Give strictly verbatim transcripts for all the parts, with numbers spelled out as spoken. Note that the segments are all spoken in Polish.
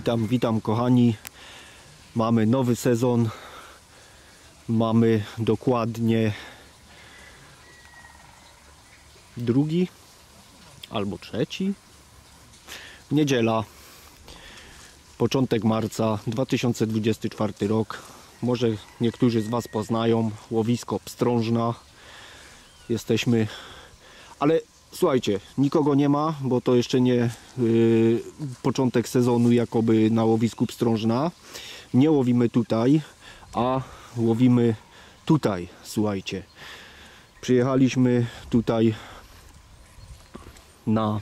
Witam, witam kochani. Mamy nowy sezon. Mamy dokładnie drugi albo trzeci. Niedziela. Początek marca dwa tysiące dwudziesty czwarty rok. Może niektórzy z Was poznają łowisko Pstrążna. Jesteśmy, ale słuchajcie, nikogo nie ma, bo to jeszcze nie yy, początek sezonu jakoby na łowisku Pstrążna. Nie łowimy tutaj, a łowimy tutaj, słuchajcie. Przyjechaliśmy tutaj na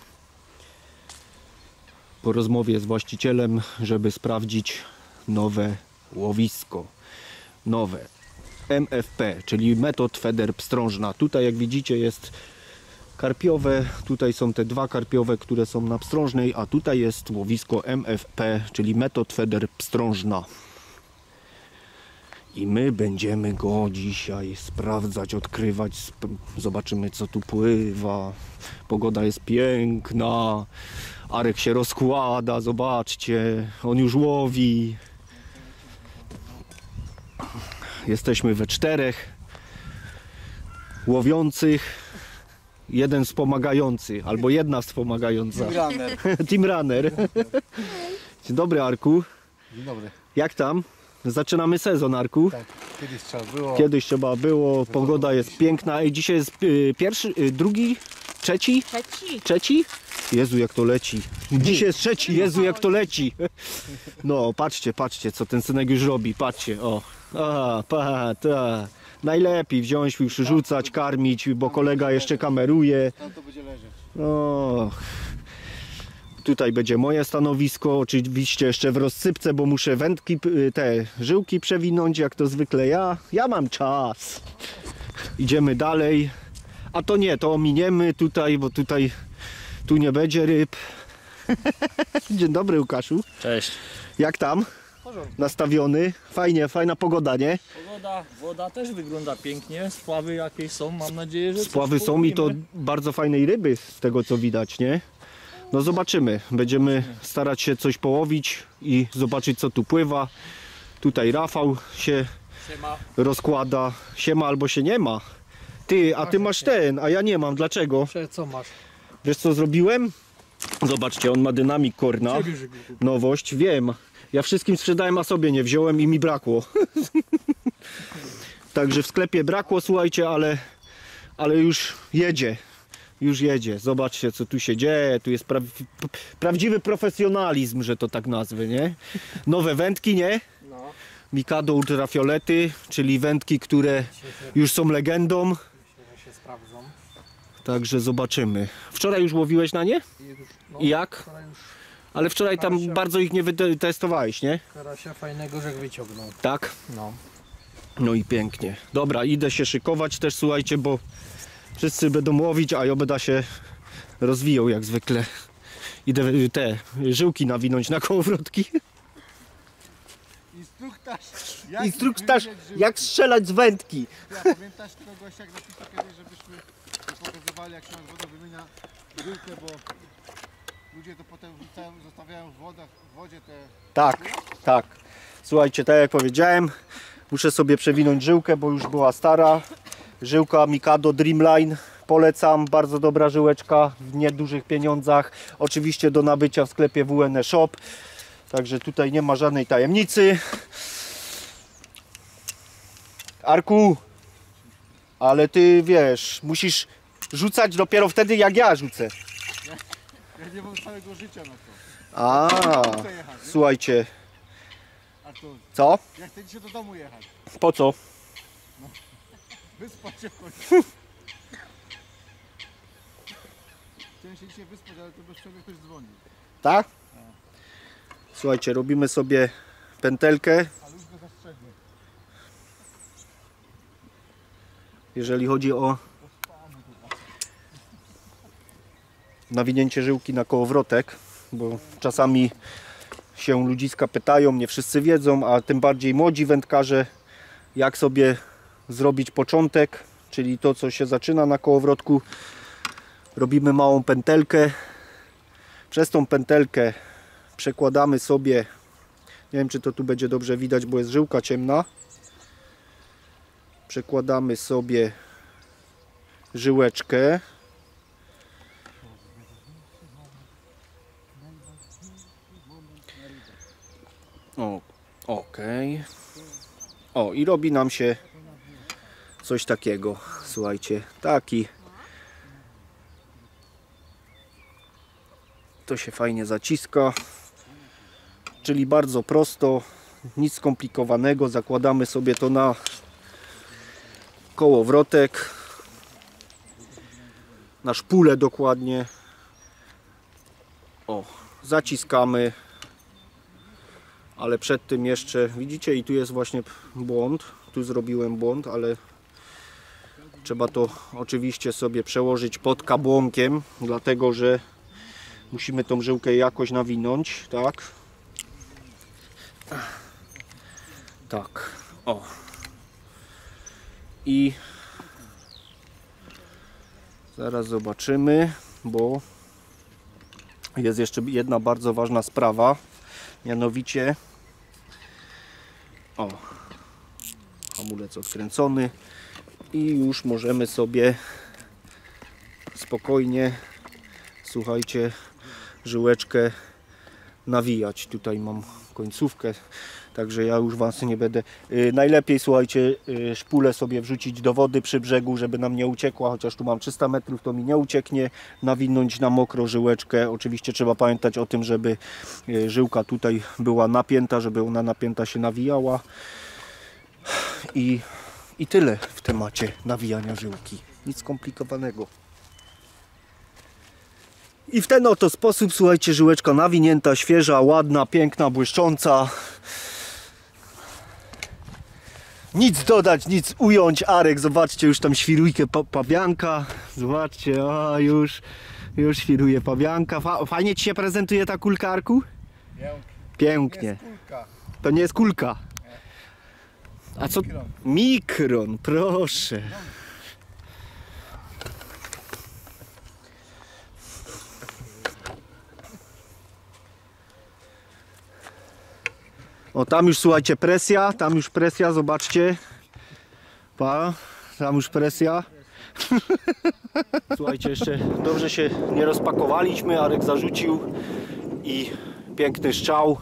po rozmowie z właścicielem, żeby sprawdzić nowe łowisko. Nowe M F P, czyli metod Feder Pstrążna. Tutaj jak widzicie jest karpiowe, tutaj są te dwa karpiowe, które są na Pstrążnej, a tutaj jest łowisko M F P, czyli metod Feder Pstrążna. I my będziemy go dzisiaj sprawdzać, odkrywać, zobaczymy co tu pływa. Pogoda jest piękna, Arek się rozkłada, zobaczcie, on już łowi. Jesteśmy we czterech łowiących, jeden wspomagający, albo jedna wspomagająca. Team runner. Team runner. Dzień dobry, Arku. Dzień dobry. Jak tam? Zaczynamy sezon, Arku. Tak, kiedyś trzeba było. Kiedyś trzeba było, pogoda jest piękna. Ej, dzisiaj jest y, pierwszy, y, drugi, trzeci? Trzeci. Trzeci? Jezu, jak to leci. Dzisiaj jest trzeci, Jezu, jak to leci. No, patrzcie, patrzcie, co ten synek już robi. Patrzcie, o. A, pa, ta. Najlepiej wziąć, już rzucać, karmić, bo kolega jeszcze kameruje. Tam to będzie leżeć. O. Tutaj będzie moje stanowisko, oczywiście jeszcze w rozsypce, bo muszę wędki, te żyłki przewinąć, jak to zwykle ja. Ja mam czas. Idziemy dalej. A to nie, to ominiemy tutaj, bo tutaj tu nie będzie ryb. Dzień dobry, Łukaszu. Cześć. Jak tam? Nastawiony? Fajnie, fajna pogoda, nie? Pogoda, woda też wygląda pięknie. Spławy jakieś są, mam nadzieję, że Spławy coś są i to połowimy. bardzo fajnej ryby z tego co widać, nie? No zobaczymy. Będziemy starać się coś połowić i zobaczyć co tu pływa. Tutaj Rafał się Siema. rozkłada. Siema albo się nie ma. Ty, a ty masz ten, a ja nie mam. Dlaczego? Co masz? Wiesz co zrobiłem? Zobaczcie, on ma dynamik Korna. Nowość, wiem. Ja wszystkim sprzedałem, a sobie nie wziąłem i mi brakło. Także w sklepie brakło, słuchajcie, ale, ale już jedzie. Już jedzie. Zobaczcie co tu się dzieje. Tu jest pra prawdziwy profesjonalizm, że to tak nazwę, nie? Nowe wędki, nie? No. Mikado ultrafiolety, czyli wędki, które już są legendą. Myślę, że się sprawdzą. Także zobaczymy. Wczoraj już łowiłeś na nie? I, już, no, I jak? wczoraj już Ale wczoraj tam Karasia. bardzo ich nie wytestowałeś, nie? karasia fajnego żech wyciągnął. Tak? No. No i pięknie. Dobra, idę się szykować też, słuchajcie, bo wszyscy będą łowić, a ja będę się rozwijał jak zwykle. Idę te żyłki nawinąć na kołowrotki. Instruktaż. Jak Instruktaż, wymieniać żyłki? jak strzelać z wędki. Ja, pamiętasz tego gościa, jak napisał kiedyś, żebyśmy pokazywali, jak się nad wodą wymienia żyłkę, bo ludzie to potem wrzucają, zostawiają w, wodach, w wodzie te... Tak, tak. Słuchajcie, tak jak powiedziałem, muszę sobie przewinąć żyłkę, bo już była stara. Żyłka Mikado Dreamline. Polecam, bardzo dobra żyłeczka w niedużych pieniądzach. Oczywiście do nabycia w sklepie W N E Shop. Także tutaj nie ma żadnej tajemnicy. Arku, ale ty wiesz, musisz rzucać dopiero wtedy jak ja rzucę. Ja nie mam całego życia na to. A, Chcę jechać, nie? słuchajcie, Artur, co? ja chcę dzisiaj do domu jechać. Po co? Wyspać się w końcu. Chciałem się dzisiaj wyspać, ale to bez przerwy ktoś dzwoni. Tak? Słuchajcie, robimy sobie pętelkę. Ale już go zastrzegłem. Jeżeli chodzi o nawinięcie żyłki na kołowrotek, bo czasami się ludziska pytają, nie wszyscy wiedzą, a tym bardziej młodzi wędkarze, jak sobie zrobić początek, czyli to co się zaczyna na kołowrotku. Robimy małą pętelkę. Przez tą pętelkę przekładamy sobie, nie wiem czy to tu będzie dobrze widać, bo jest żyłka ciemna. Przekładamy sobie żyłeczkę. O, okej. O, i robi nam się coś takiego. Słuchajcie, taki. To się fajnie zaciska. Czyli bardzo prosto, nic skomplikowanego. Zakładamy sobie to na kołowrotek, na szpulę dokładnie. O, zaciskamy. Ale przed tym jeszcze, widzicie, i tu jest właśnie błąd. Tu zrobiłem błąd, ale trzeba to oczywiście sobie przełożyć pod kabłonkiem, dlatego że musimy tą żyłkę jakoś nawinąć, tak? Tak, o. I zaraz zobaczymy, bo jest jeszcze jedna bardzo ważna sprawa. Mianowicie, o, hamulec odkręcony i już możemy sobie spokojnie, słuchajcie, żyłeczkę nawijać. Tutaj mam końcówkę, także ja już Was nie będę. Yy, najlepiej, słuchajcie, yy, szpulę sobie wrzucić do wody przy brzegu, żeby nam nie uciekła, chociaż tu mam trzysta metrów, to mi nie ucieknie. Nawinąć na mokro żyłeczkę. Oczywiście trzeba pamiętać o tym, żeby yy, żyłka tutaj była napięta, żeby ona napięta się nawijała. I, i tyle w temacie nawijania żyłki. Nic skomplikowanego. I w ten oto sposób, słuchajcie, żyłeczka nawinięta, świeża, ładna, piękna, błyszcząca. Nic dodać, nic ująć. Arek, zobaczcie, już tam świrujkę pa pawianka. Zobaczcie, o, już, już świruje pawianka. Fa fajnie Ci się prezentuje ta kulka, Arku? Pięknie. To nie jest kulka. A co? Mikron, proszę. O, tam już, słuchajcie, presja, tam już presja, zobaczcie. Pa, tam już presja. Słuchajcie, jeszcze dobrze się nie rozpakowaliśmy, Arek zarzucił i piękny strzał.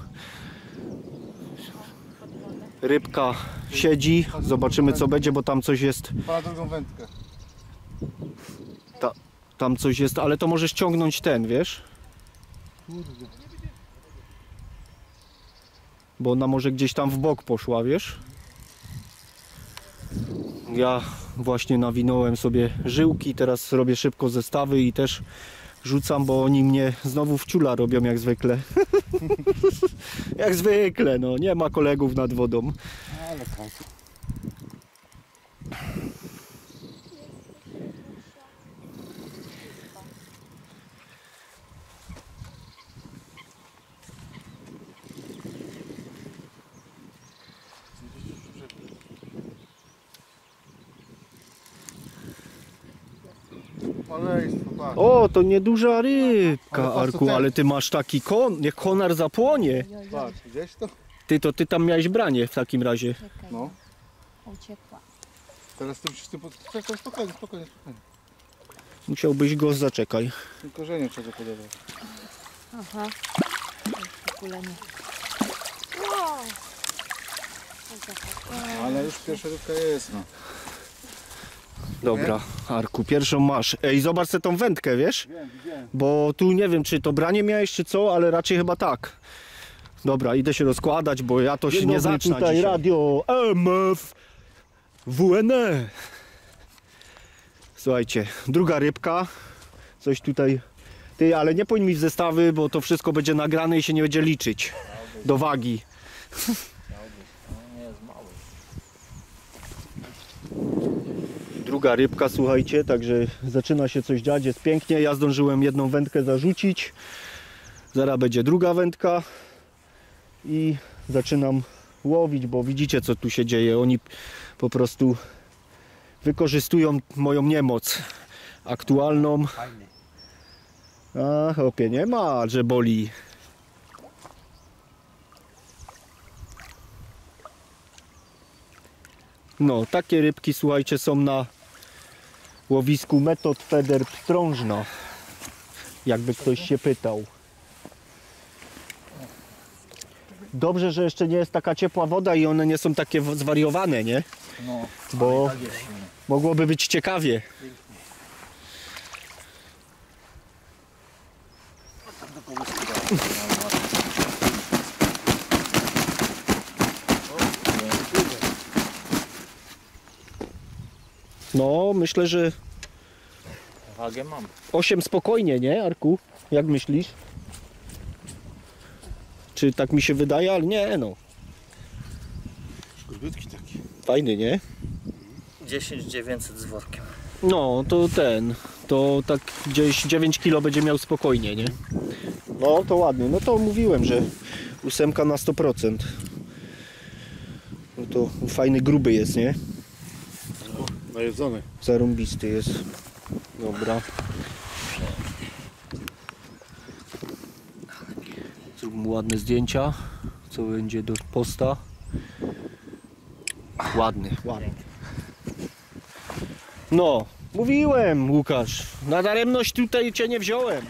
Rybka siedzi, zobaczymy co będzie, bo tam coś jest. Pa drugą wędkę. Ta, tam coś jest, ale to możesz ciągnąć ten, wiesz? Kurde. Bo ona może gdzieś tam w bok poszła, wiesz? Ja właśnie nawinąłem sobie żyłki, teraz robię szybko zestawy i też rzucam, bo oni mnie znowu w ciula robią jak zwykle. Jak zwykle, no nie ma kolegów nad wodą. Ale fajnie. Maleństwo, patrz. O, to nieduża rybka, Ale patrz, Arku, co ale ty masz taki kon, jak konar zapłonie. Patrz, widziałeś to? Ty to ty tam miałeś branie w takim razie. Czekaj, No. uciekła. Teraz ty musisz z tym pod... Czekaj, spokojnie, spokojnie, spokojnie. Musiałbyś go zaczekaj. Tym korzeniem trzeba podawać. Aha. W ogóle nie. Wow. Ale już pierwsza rybka jest, no. Dobra, Arku, pierwszą masz. Ej, zobacz sobie tą wędkę, wiesz? Wiem, wiem. Bo tu nie wiem, czy to branie miałeś, czy co, ale raczej chyba tak. Dobra, idę się rozkładać, bo ja to się Dzień nie dobry, zacznę tutaj dzisiaj. radio M F W N E. Słuchajcie, druga rybka. Coś tutaj... Ty, ale nie pójdź mi w zestawy, bo to wszystko będzie nagrane i się nie będzie liczyć do wagi. Nie jest mały. Druga rybka, słuchajcie, także zaczyna się coś dziać, jest pięknie. Ja zdążyłem jedną wędkę zarzucić. Zaraz będzie druga wędka i zaczynam łowić, bo widzicie co tu się dzieje. Oni po prostu wykorzystują moją niemoc aktualną. A chłopie, nie ma, że boli. No, takie rybki, słuchajcie, są na łowisku Metod Feder Pstrążna. Jakby ktoś się pytał. Dobrze, że jeszcze nie jest taka ciepła woda i one nie są takie w- zwariowane, nie? No, Bo tak jest. mogłoby być ciekawie. No, myślę, że Wagę mam. osiem spokojnie, nie, Arku? Jak myślisz? Czy tak mi się wydaje? Ale nie, no. Szkorbutki takie. Fajny, nie? dziesięć dziewięćset z workiem. No, to ten, to tak gdzieś dziewięć kilo będzie miał spokojnie, nie? No, to ładnie. No to mówiłem, że ósemka na sto procent. No to fajny, gruby jest, nie? Najedzony. Zarąbisty jest. Dobra. Zrób mu ładne zdjęcia, co będzie do posta. Ładny, ładny. No, mówiłem, Łukasz, na daremność tutaj cię nie wziąłem.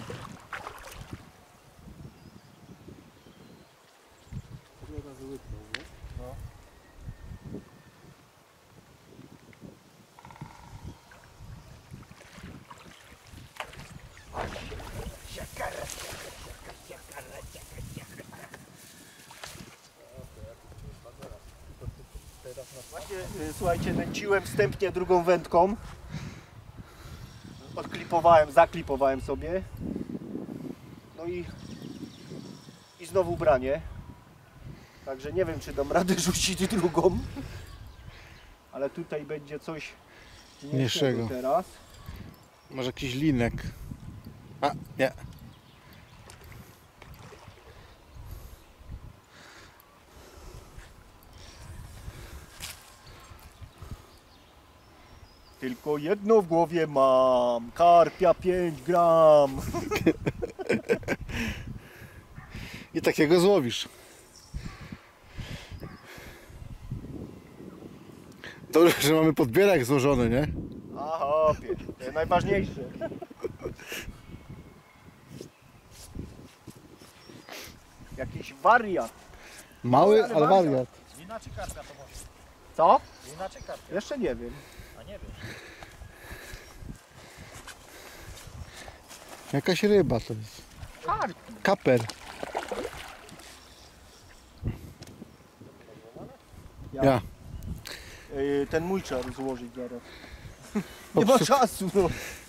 Właśnie, y, słuchajcie, nęciłem wstępnie drugą wędką. Odklipowałem, zaklipowałem sobie. No i, i znowu branie. Także nie wiem, czy dam radę rzucić drugą. Ale tutaj będzie coś mniejszego Mniejszego. teraz. Może jakiś linek. A, nie. Tylko jedno w głowie mam. Karpia pięć gram. I takiego złowisz. Dobrze, że mamy podbierak złożony, nie? Aha, to jest najważniejsze. Jakiś wariat. Mały, ale ale wariat. wariat. Wina czy karpia to może? Co? Wina czy karpia? Jeszcze nie wiem. A nie wiem. Jakaś ryba to jest. Karp. Kaper. Ja. Ja. Yy, ten mój trzeba złożyć zaraz. Nie ma czasu, no.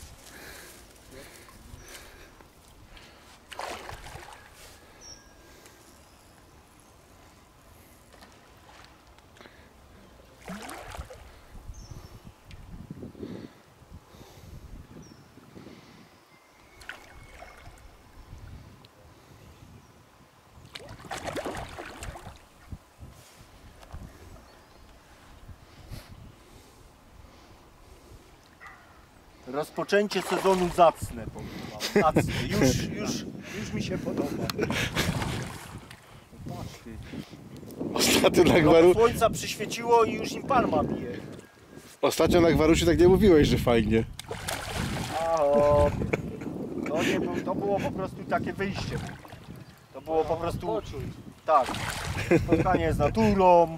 Rozpoczęcie sezonu zacne, powiem wam. Zacne. Już, już, już mi się podoba. Patrzcie. Ostatnio na, Trochę gwaru... słońca przyświeciło i już im palma bije. Ostatnio na Gwarusi tak nie mówiłeś, że fajnie. A, o, to, nie był, to było po prostu takie wyjście. To było po prostu... Tak. Spotkanie z naturą.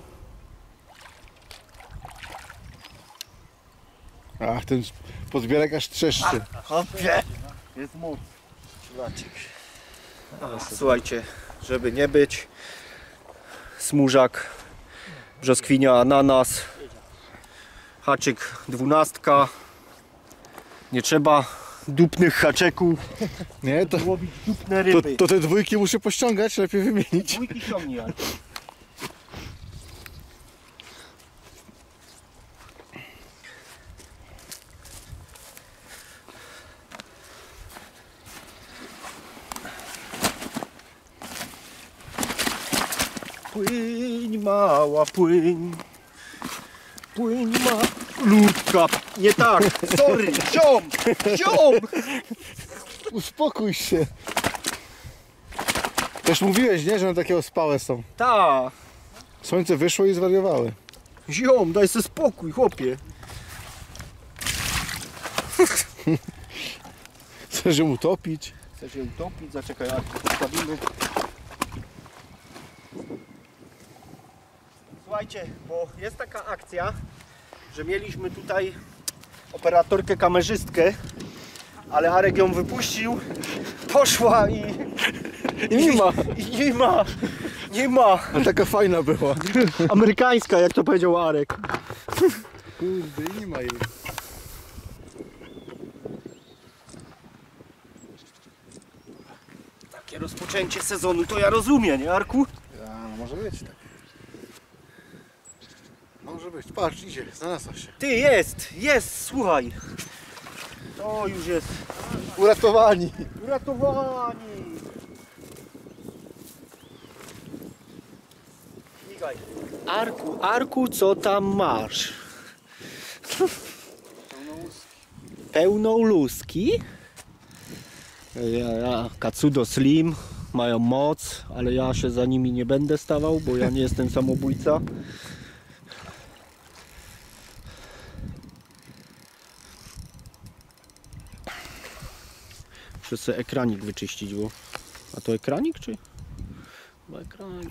Ach, ten podbierak aż trzeszczy. Hopie. Jest moc. Słuchajcie, żeby nie być, smużak, brzoskwinia, ananas, haczyk dwunastka. Nie trzeba dupnych haczyków, Nie, to, łowić dupne to, ryby. to te dwójki muszę pościągać, lepiej wymienić. Dwójki ciągnie. Arku. Płyń mała, płyń. Płyń ma... Ludka. Nie tak, sorry, ziom, ziom. Uspokój się. Też mówiłeś, nie, że one takie ospałe są. Ta. Słońce wyszło i zwariowały. Ziom, daj sobie spokój, chłopie. Chcesz ją utopić? Chcesz je utopić? Zaczekaj, Arku, postawimy. Słuchajcie, bo jest taka akcja, że mieliśmy tutaj operatorkę, kamerzystkę, ale Arek ją wypuścił, poszła i... I nie ma. I nie ma. Nie ma. A taka fajna była. Amerykańska, jak to powiedział Arek. Kurde, nie ma jej. Takie rozpoczęcie sezonu to ja rozumiem, nie Arku? A, no może być tak. Może być. Patrz, idzie, znalazła się. Ty, jest, jest, słuchaj. To już jest. Uratowani. Uratowani. Migaj. Arku, Arku, co tam masz? Pełną luski. Ja, ja, Katsudo Slim mają moc, ale ja się za nimi nie będę stawał, bo ja nie jestem samobójca. Muszę sobie ekranik wyczyścić, bo... A to ekranik, czy? Chyba ekranik.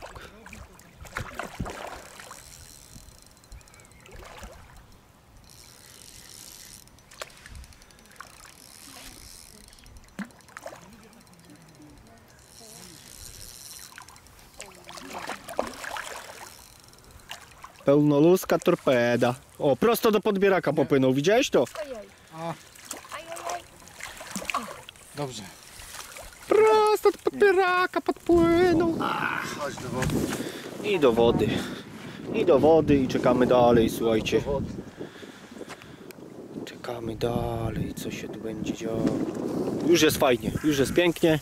Pełnoluska torpeda. O, prosto do podbieraka popłynął. Widziałeś to? A. Dobrze. Prosto do podbieraka podpłynął. Chodź do wody. I do wody. I do wody i czekamy dalej, słuchajcie. Czekamy dalej, co się tu będzie działo. Już jest fajnie, już jest pięknie.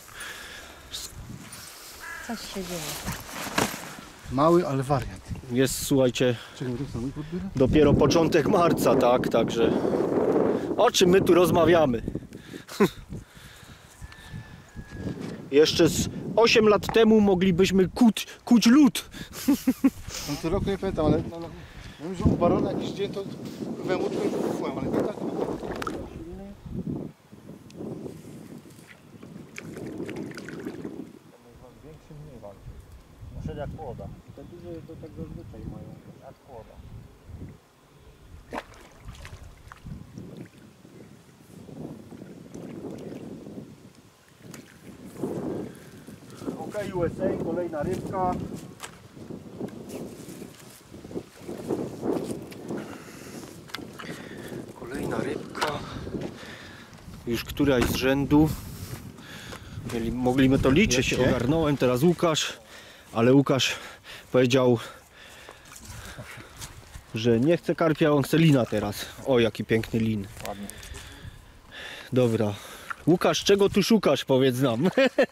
Coś się dzieje. Mały, ale wariant. Jest, słuchajcie, Czekaj, to mój podbiera? dopiero początek marca, tak, także o czym my tu rozmawiamy? Jeszcze z osiem lat temu moglibyśmy kuć, kuć lód. No to roku nie pamiętam, ale no, no, ja wiem, że u Barona jakiś dzień to we łódkę już kupowałem, ale nie tak. Większy mniej walczy. Muszę jak kłoda. Te duże to tak zazwyczaj mają jak kłoda. Ok, U S A, kolejna rybka. Kolejna rybka. Już któraś z rzędu. Mieli, mogliśmy to liczyć, ja się ogarnąłem, teraz Łukasz, ale Łukasz powiedział, że nie chce karpia, on chce lina teraz. O, jaki piękny lin. Ładnie. Dobra. Łukasz, czego tu szukasz? Powiedz nam.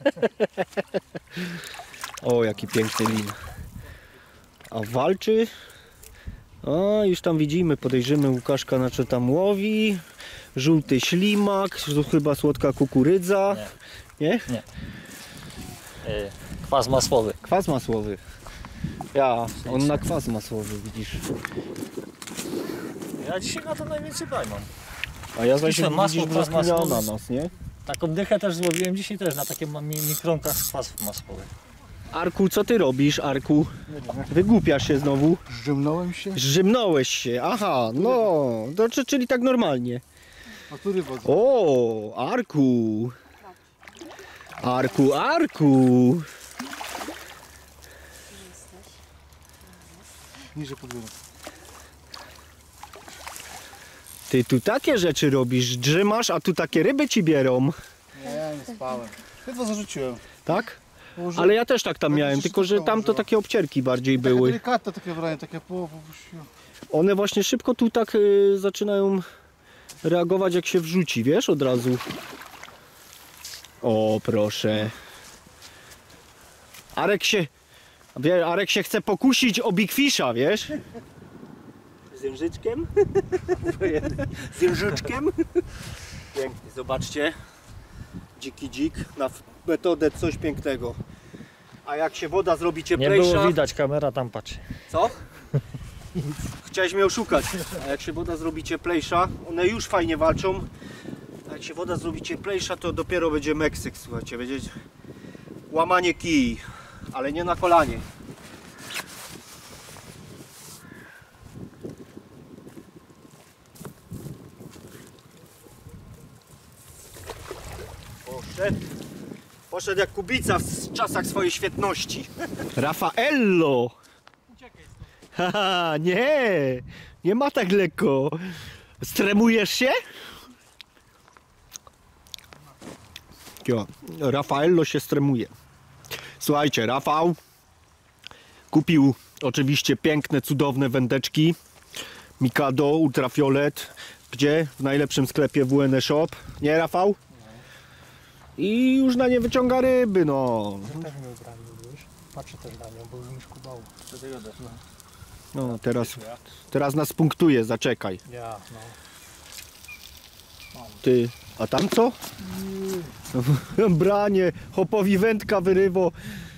O, jaki piękny lin. A walczy? O, już tam widzimy, podejrzymy Łukaszka, na co tam łowi. Żółty ślimak, chyba słodka kukurydza. Nie? Nie? Yy, kwas masłowy. Kwas masłowy. Ja, on na kwas masłowy, widzisz. Ja dzisiaj na to najwięcej baj mam. A ja zaś Spisałem masło, widzisz kwas brzoskwinię masłowy. ananas, nie? Taką dychę też złowiłem dzisiaj też na takie mi- mikronkach z kwasów masłowych. Arku, co ty robisz, Arku? Wygłupiasz się znowu. Zdrzemnąłem się, Zrzymnąłeś się, aha, no, to, czy- czyli tak normalnie. a tu ryba. O, Arku. Arku, Arku. Niżej podbiera. Ty tu takie rzeczy robisz, drzymasz, a tu takie ryby ci bierą, Nie, nie spałem. Ledwo zarzuciłem. tak? Położyłem. Ale ja też tak tam Ale miałem, to się tylko że szybko tam to użyło. takie obcierki bardziej Takie były. delikatne takie wrażenie, takie po... po, po One właśnie szybko tu tak y, zaczynają reagować, jak się wrzuci, wiesz, od razu. O, proszę. Arek się, wie, Arek się chce pokusić o Big Fisha, wiesz? Z jężyczkiem? Z jężyczkiem? Pięknie, zobaczcie. Dziki dzik na f- metodę coś pięknego. A jak się woda zrobi Nie cieplejsza... było widać, kamera tam patrzy. Co? Chciałeś mnie oszukać. A jak się woda zrobi cieplejsza, one już fajnie walczą. A jak się woda zrobi cieplejsza, to dopiero będzie Meksyk, słuchajcie, będzie łamanie kij, ale nie na kolanie. Poszedł. Poszedł jak Kubica w czasach swojej świetności. Raffaello! Haha, nie! Nie ma tak lekko. Stremujesz się? Jo, Raffaello się stremuje. Słuchajcie, Rafał kupił oczywiście piękne, cudowne wędeczki Mikado Ultrafiolet. Gdzie? W najlepszym sklepie W N Shop. Nie, Rafał? I już na nie wyciąga ryby, no. Też mnie ubrali już. Patrzę też na nią, bo już mi szkubało. Wtedy odeszło. No, teraz, teraz nas punktuje, zaczekaj. Ja, no. Ty, a tam co? Branie, hopowi wędka wyrywo.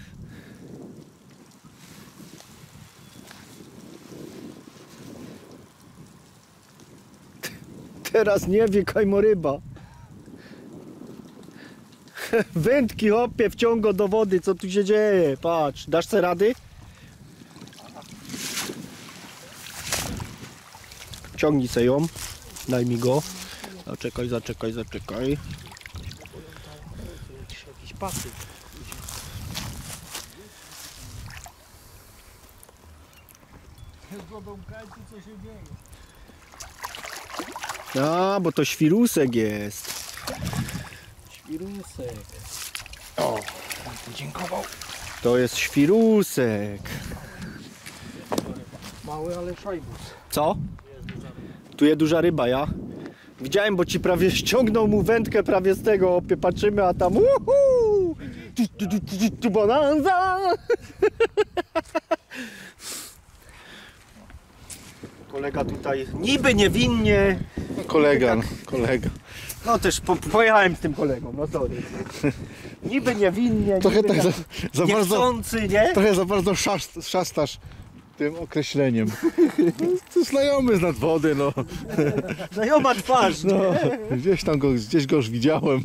Teraz nie wie kajmoryba. Wędki hopie wciąga do wody, co tu się dzieje? Patrz, dasz se rady? Ciągnij se ją, daj mi go. Zaczekaj, zaczekaj, zaczekaj. Jakiś pasy. Z wodą kręci, co się dzieje. A, bo to świrusek jest. Świrusek. O, dziękował. To jest świrusek. Mały, ale szajbus. Co? Tu jest duża ryba, ja? Widziałem, bo ci prawie ściągnął mu wędkę prawie z tego, opie, patrzymy, a tam uhu! Tu, tu, tu, tu, tu, tu bonanza! Kolega tutaj niby niewinnie. Kolega, kolega. No też po, pojechałem z tym kolegą, no sorry. Niby niewinnie, Trochę niby tak za, taki za bardzo, niechcący, nie? trochę za bardzo szast, szastasz tym określeniem. No, to znajomy z nad wody, no. Znajoma twarz, no. nie? Gdzieś tam go, gdzieś go już widziałem.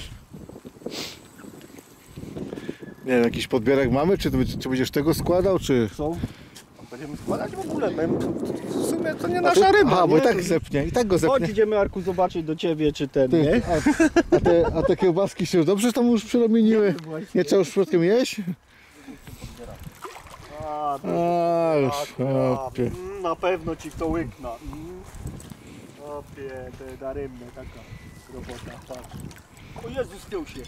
Nie wiem, jakiś podbierak mamy? Czy, to, będzie- czy będziesz tego składał, czy... Co? Będziemy składać w ogóle, my- w sumie to nie A nasza ty- ryba, Aha, bo nie? i tak zepnie, i tak go Chodź, zepnie. idziemy, Arku, zobaczyć do ciebie, czy ten, Ty, nie? a, a, te, a te kiełbaski się już dobrze tam już przeromieniły? Nie trzeba już przypadkiem jeść? A, A, już, tak, opie. mm, na pewno ci to łykna. Mm. Opie, te daremne, taka robota, patrz. O Jezu, spiął się.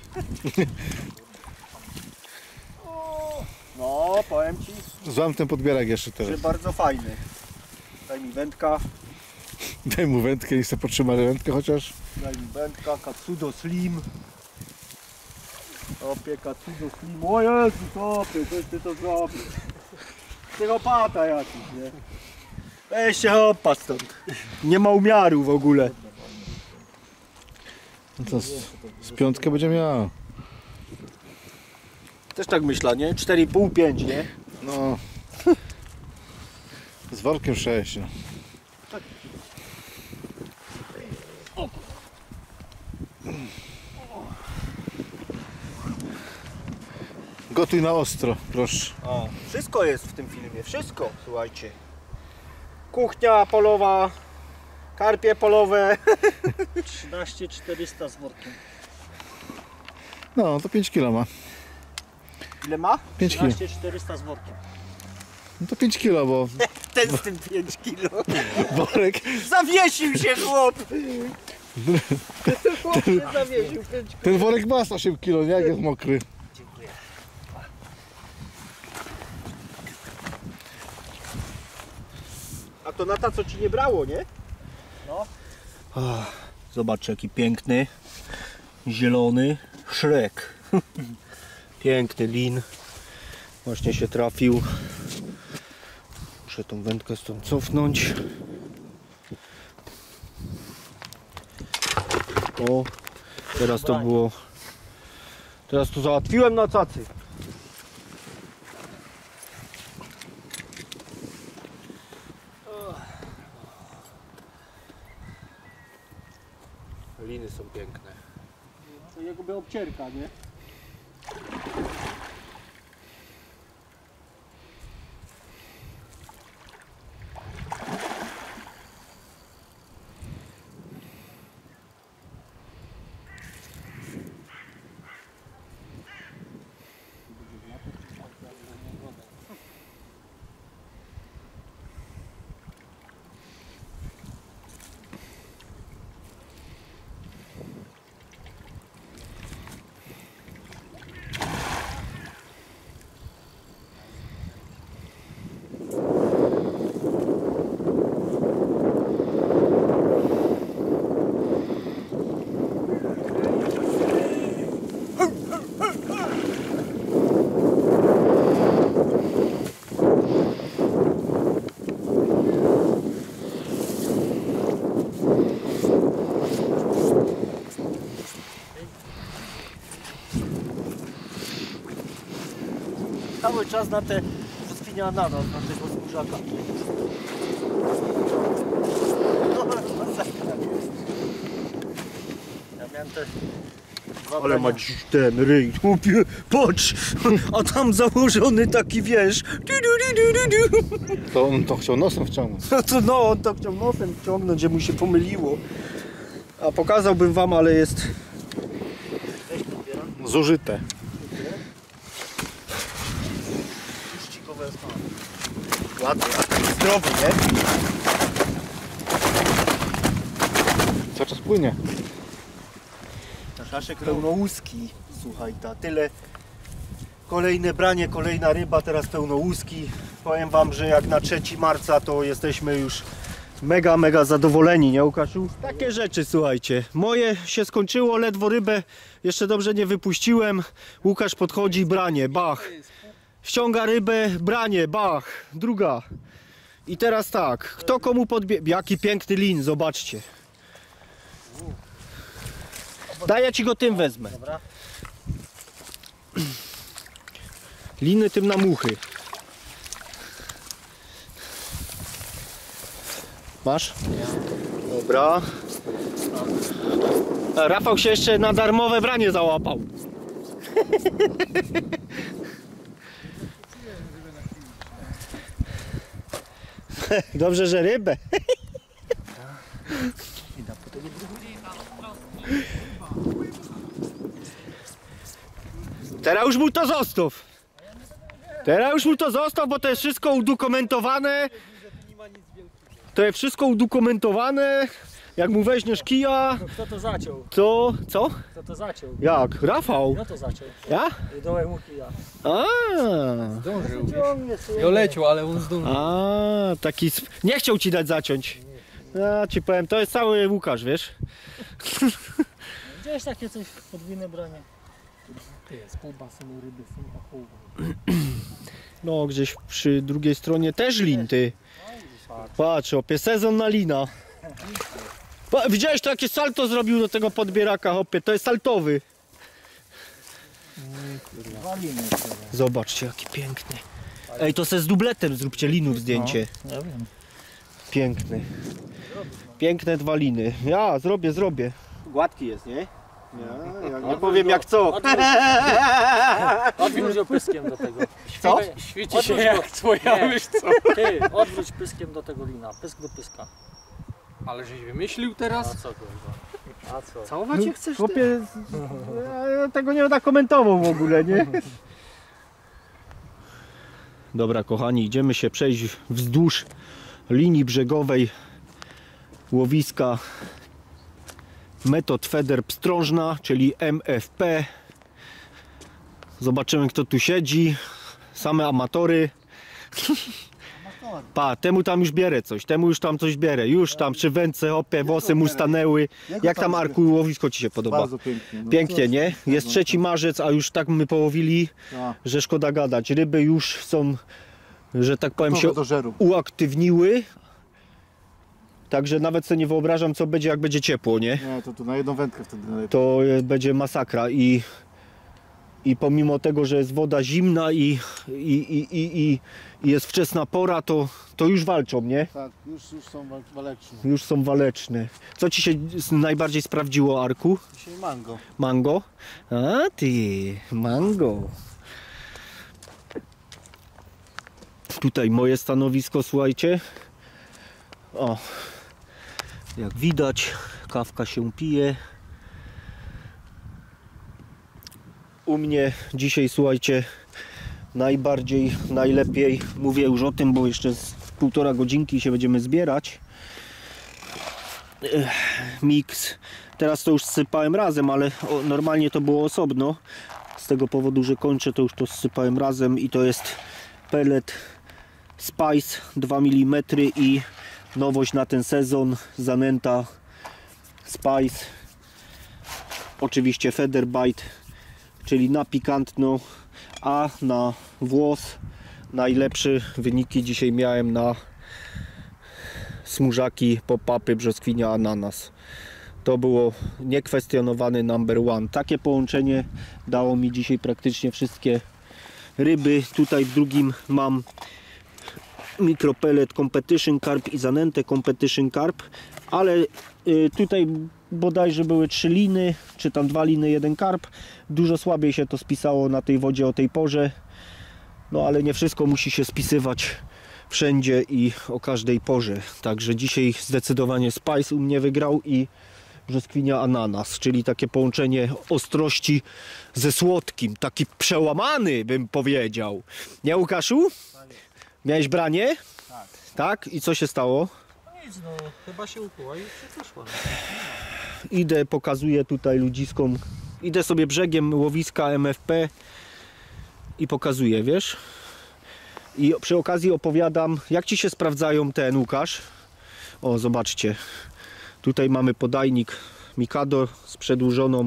O, no, powiem ci, Złam ten podbierak jeszcze teraz. że bardzo fajny. Daj mi wędka, Daj mu wędkę i sobie potrzyma wędkę chociaż. daj mi wędka, Katsudo Slim. Opie, Katsudo Slim. O Jezu, opie, coś ty to zrobił. Psychopata jakiś, nie? Weź się hopa stąd. Nie ma umiaru w ogóle. No to z, z piątkę będzie miała. Też tak myślę, nie? cztery i pół, pięć, nie? No. Z workiem sześć. No. Gotuj na ostro, proszę. O, wszystko jest w tym filmie, wszystko, słuchajcie. Kuchnia polowa, karpie polowe. trzynaście czterysta z workiem. No, to pięć kilo ma. Ile ma? pięć kilo. trzynaście czterysta z workiem. No to pięć kilo, bo Ten z tym pięć kilo. worek, Zawiesił się chłop. Chłop się zawiesił pięć kilo. ten worek ma osiem kilo, nie? Jak jest mokry. Dziękuję. A to na ta, co ci nie brało, nie? No. Ach, zobacz, jaki piękny, zielony szrek. Piękny lin. Właśnie się trafił. Muszę tą wędkę stąd cofnąć. O, teraz to było. Teraz to załatwiłem na cacy. Liny są piękne. To jakby obcierka, nie? Cały czas na te brzoskwinia na nos, na tego skórzaka. Ja miałem te dwa Ale ma brania. dziś ten ryj, chłopie, patrz, a tam założony taki, wiesz, du, du, du, du, du, du. To on to chciał nosem wciągnąć. No to no, on to chciał nosem wciągnąć, że mu się pomyliło. A pokazałbym wam, ale jest Zużyte. Puścikowe jest ładny, a taki zdrowy, nie? Cały czas płynie. Szaszek pełnołuski, słuchaj, ta tyle. Kolejne branie, kolejna ryba, teraz pełnołuski. Powiem wam, że jak na trzeciego marca to jesteśmy już mega, mega zadowoleni, nie Łukaszu? Takie rzeczy, słuchajcie. Moje się skończyło, ledwo rybę jeszcze dobrze nie wypuściłem. Łukasz podchodzi, branie, bach. Ściąga rybę, branie, bach. Druga. I teraz tak, kto komu podbie... Jaki piękny lin, zobaczcie. Daj, ja ci go tym wezmę. Dobra. Liny tym na muchy. Masz? Dobra. A Rafał się jeszcze na darmowe branie załapał. Dobrze, że rybę. Teraz już mu to zostaw. Teraz już mu to zostaw, bo to jest wszystko udokumentowane. To jest wszystko udokumentowane. Jak mu weźmiesz kija, No kto to zaciął? to... Co? Kto to zaciął? Jak? Rafał? Kto to zaciął? Ja? Dołek mu kija. A, Zdążył. Ciągnie sobie. Dolecił, ale on zdążył. a, taki... Sp... Nie chciał ci dać zaciąć. Ja ci powiem, to jest cały Łukasz, wiesz? Gdzieś takie coś, podwójne branie. Ty, z pół basenu ryby są około. No, gdzieś przy drugiej stronie też lin, ty. Patrz, opie, sezon na lina. Pa, widziałeś, to jakie salto zrobił do tego podbieraka, hopie, to jest saltowy. Walimy. Zobaczcie, jaki piękny. Ej, to se z dubletem zróbcie linów zdjęcie. Ja wiem. Piękny. Piękne dwa liny. Ja, zrobię, zrobię. Gładki jest, nie? Ja, ja nie powiem jak co. Odwróć go pyskiem do tego. Co? Świeci się jak twoja Nie. myśl, co? Ty, odwróć pyskiem do tego lina. Pysk do pyska. Ale żeś wymyślił A teraz? co kurwa? A co? Całować je chcesz? Chłopie, ja tego nie będę komentował w ogóle, nie? Dobra, kochani, idziemy się przejść wzdłuż linii brzegowej łowiska Metod Feder Pstrążna, czyli M F P. Zobaczymy, kto tu siedzi. Same amatory. Pa, temu tam już bierę coś, temu już tam coś bierę. Już tam przy wędce, hopie, włosy mu stanęły. Jak tam, Arku, łowisko ci się podoba? Bardzo pięknie. No, Pięknie, coś- nie? Jest trzeci marzec, a już tak my połowili, A, że szkoda gadać. Ryby już są, że tak powiem, się gotowe do żeru. uaktywniły. Także nawet sobie nie wyobrażam, co będzie, jak będzie ciepło, nie? Nie, to tu na jedną wędkę wtedy najlepiej. To będzie masakra i i pomimo tego, że jest woda zimna i, i, i, i, i, i jest wczesna pora, to, to już walczą, nie? Tak, już, już są wal- waleczne. Już są waleczne. Co ci się najbardziej sprawdziło, Arku? Dzisiaj mango. Mango? A ty, mango. Tutaj moje stanowisko, słuchajcie. O, jak widać, kawka się pije. U mnie dzisiaj, słuchajcie, najbardziej, najlepiej, mówię już o tym, bo jeszcze z półtora godzinki się będziemy zbierać. Ech, miks. Teraz to już sypałem razem, ale o, normalnie to było osobno. Z tego powodu, że kończę, to już to sypałem razem i to jest pellet Spice dwa milimetry i nowość na ten sezon, zanęta Spice. Oczywiście Featherbite, czyli na pikantno, a na włos najlepsze wyniki dzisiaj miałem na smużaki, pop-upy, brzoskwinia, ananas. To było niekwestionowany number one. Takie połączenie dało mi dzisiaj praktycznie wszystkie ryby. Tutaj w drugim mam mikropellet Competition Carp i zanętę Competition Carp, ale y, tutaj bodajże były trzy liny, czy tam dwa liny, jeden karp. Dużo słabiej się to spisało na tej wodzie o tej porze. No ale nie wszystko musi się spisywać wszędzie i o każdej porze. Także dzisiaj zdecydowanie Spice u mnie wygrał i brzoskwinia ananas, czyli takie połączenie ostrości ze słodkim. Taki przełamany, bym powiedział. Nie, Łukaszu? Miałeś branie? Tak. Tak? I co się stało? No nic, no chyba się ukuła i przeszła. Idę, pokazuję tutaj ludziskom. Idę sobie brzegiem łowiska M F P i pokazuję, wiesz? I przy okazji opowiadam, jak ci się sprawdzają ten, Łukasz. O, zobaczcie. Tutaj mamy podajnik Mikado z przedłużoną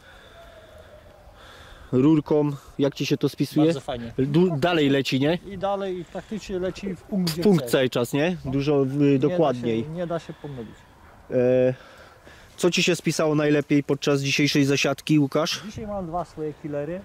rurką. Jak ci się to spisuje? Bardzo fajnie. Du dalej leci, nie? I dalej praktycznie leci w punkt, gdzie Punkt chce. cały czas, nie? Dużo y, dokładniej. Nie da się, nie da się pomylić. E, co ci się spisało najlepiej podczas dzisiejszej zasiadki, Łukasz? Dzisiaj mam dwa swoje killery.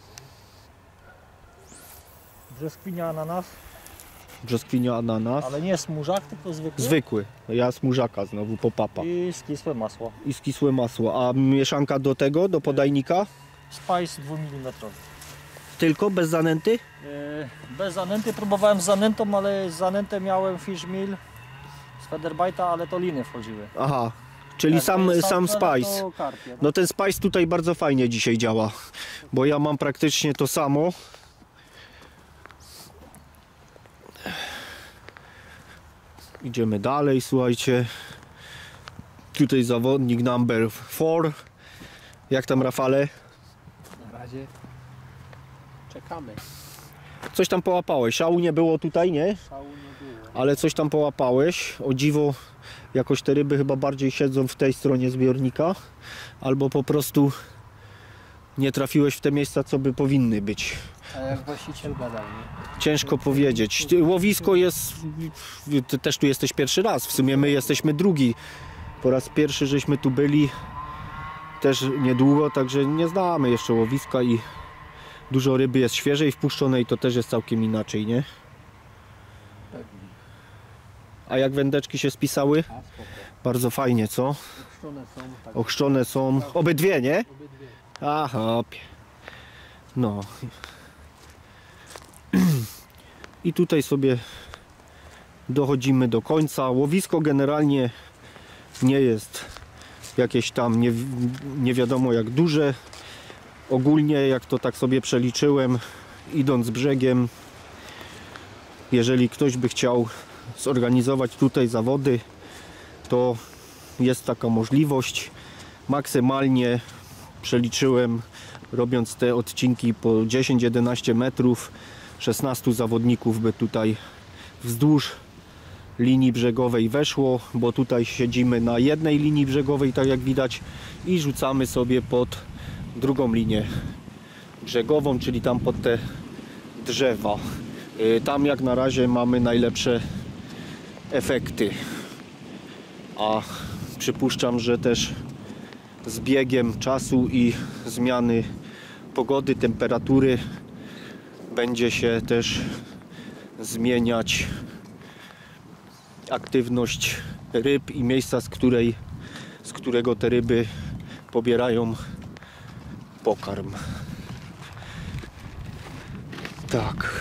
Brzoskwinia ananas, Brzoskwinia ananas. ale nie smużak, tylko zwykły. Zwykły. Ja smużaka znowu popapa. I skisłe masło. I skisłe masło. A mieszanka do tego, do podajnika? Spice dwumilimetrowy. Tylko bez zanęty? Yy, bez zanęty próbowałem z zanętą, ale z zanętę miałem fish meal z Featherbite'a, ale to liny wchodziły. Aha. Czyli Jak sam, to jest sam feather, Spice. to karpie. No ten Spice tutaj bardzo fajnie dzisiaj działa. Bo ja mam praktycznie to samo. Idziemy dalej, słuchajcie. Tutaj zawodnik number four. Jak tam, Rafale? Na razie czekamy. Coś tam połapałeś. Szału nie było tutaj, nie? Szału nie było. Ale coś tam połapałeś. O dziwo, jakoś te ryby chyba bardziej siedzą w tej stronie zbiornika. Albo po prostu nie trafiłeś w te miejsca, co by powinny być. A jak właściciel gadał, nie? Ciężko powiedzieć. Łowisko jest... Ty też tu jesteś pierwszy raz. W sumie my jesteśmy drugi. Po raz pierwszy żeśmy tu byli. Też niedługo, także nie znamy jeszcze łowiska i dużo ryby jest świeżej wpuszczonej, to też jest całkiem inaczej, nie? Pewnie. A jak wędeczki się spisały? A spoko. Bardzo fajnie, co? Ochrzczone są tak. Ochrzczone są. Obydwie, nie? Obydwie. Aha. No. I tutaj sobie dochodzimy do końca. Łowisko generalnie nie jest jakieś tam nie, nie wiadomo jak duże. Ogólnie jak to tak sobie przeliczyłem, idąc brzegiem, jeżeli ktoś by chciał zorganizować tutaj zawody, to jest taka możliwość. Maksymalnie przeliczyłem, robiąc te odcinki po dziesięć jedenaście metrów, szesnastu zawodników by tutaj wzdłuż linii brzegowej weszło, bo tutaj siedzimy na jednej linii brzegowej, tak jak widać, i rzucamy sobie pod drugą linię brzegową, czyli tam pod te drzewa. Tam jak na razie mamy najlepsze efekty, a przypuszczam, że też z biegiem czasu i zmiany pogody, temperatury będzie się też zmieniać aktywność ryb i miejsca, z której, z którego te ryby pobierają pokarm. Tak.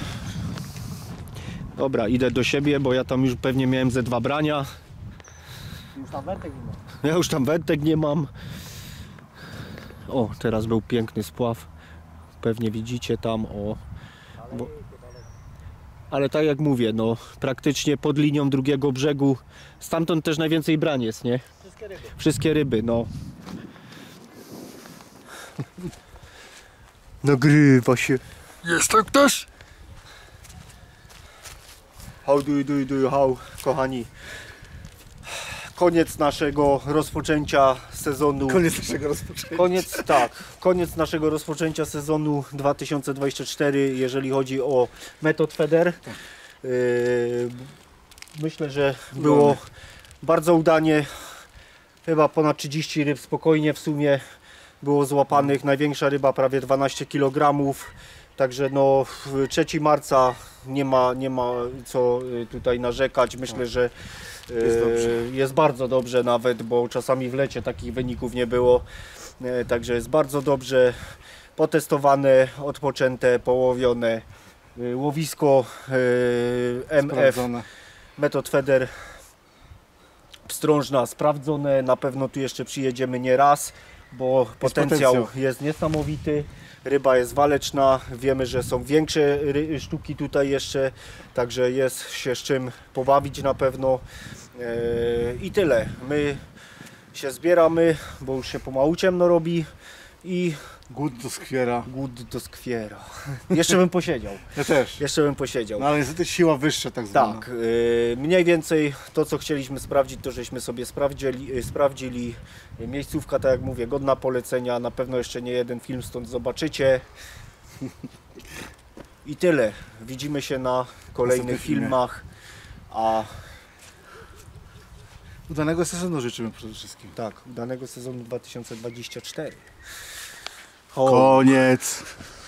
Dobra, idę do siebie, bo ja tam już pewnie miałem ze dwa brania. Już tam wędek nie ma. Ja już tam wędek nie mam. O, teraz był piękny spław. Pewnie widzicie tam, o. Bo... Ale tak jak mówię, no praktycznie pod linią drugiego brzegu. Stamtąd też najwięcej brań jest, nie? Wszystkie ryby. Wszystkie ryby, no. Nagrywa się. Jest tak też? How do you do, you do you how, kochani? Koniec naszego rozpoczęcia sezonu. Koniec naszego rozpoczęcia. Koniec, tak, koniec naszego rozpoczęcia sezonu dwa tysiące dwudziestego czwartego, jeżeli chodzi o Method Feeder. Yy, myślę, że było bardzo udanie. Chyba ponad trzydzieści ryb spokojnie w sumie było złapanych. Największa ryba prawie dwanaście kilogramów. Także no trzeciego marca nie ma, nie ma co tutaj narzekać. Myślę, że Jest dobrze. jest bardzo dobrze nawet, bo czasami w lecie takich wyników nie było. E, Także jest bardzo dobrze potestowane, odpoczęte, połowione. E, Łowisko e, M F Sprawdzone. Method Feeder Pstrążna sprawdzone. Na pewno tu jeszcze przyjedziemy nie raz, bo potencjał, potencjał. jest niesamowity. Ryba jest waleczna, wiemy, że są większe ry- sztuki tutaj jeszcze, także jest się z czym pobawić na pewno. Eee, I tyle. My się zbieramy, bo już się pomału ciemno robi i Głód do skwiera. głód doskwiera. Jeszcze bym posiedział, Ja też. jeszcze bym posiedział. No ale niestety siła wyższa tak zwana. Tak, yy, mniej więcej to, co chcieliśmy sprawdzić, to żeśmy sobie sprawdzili, yy, sprawdzili. Miejscówka, tak jak mówię, godna polecenia. Na pewno jeszcze nie jeden film stąd zobaczycie. I tyle. Widzimy się na kolejnych Następnym filmie. filmach. A Udanego sezonu życzymy przede wszystkim. tak, danego sezonu dwa tysiące dwudziestego czwartego. Koniec.